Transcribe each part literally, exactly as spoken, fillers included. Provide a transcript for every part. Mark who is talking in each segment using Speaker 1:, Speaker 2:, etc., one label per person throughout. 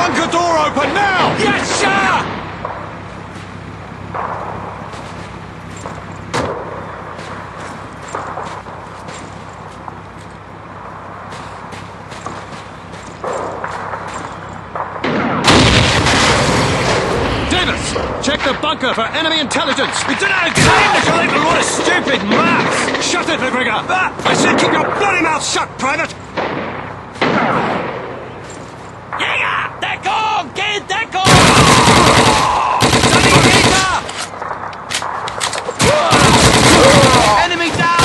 Speaker 1: bunker door open now!
Speaker 2: Yes, sir!
Speaker 1: Check the bunker for enemy intelligence!
Speaker 2: We don't have time to collect a lot of stupid maths!
Speaker 1: Shut it, McGregor!
Speaker 2: Ah, I said keep your bloody mouth shut, Private! Jäger! Deckung! Geht Deckung! Sanitäter! Enemy down!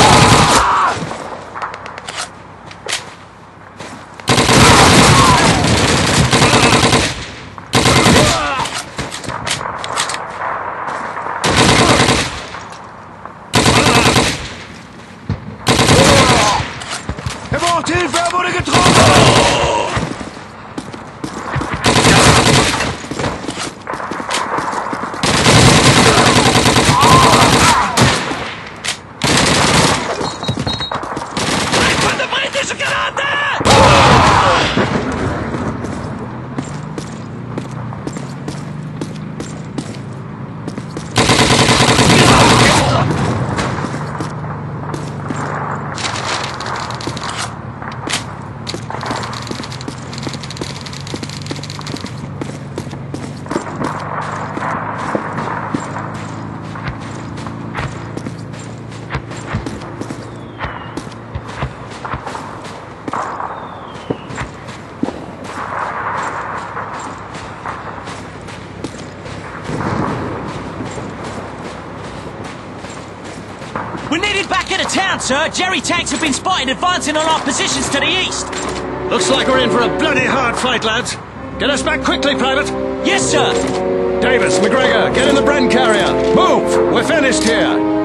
Speaker 1: Hilfe, er wurde getroffen!
Speaker 2: Eine britische Granate! We're needed back into town, sir. Jerry tanks have been spotted advancing on our positions to the east.
Speaker 1: Looks like we're in for a bloody hard fight, lads. Get us back quickly, Private.
Speaker 2: Yes, sir.
Speaker 1: Davis, McGregor, get in the Bren carrier. Move! We're finished here.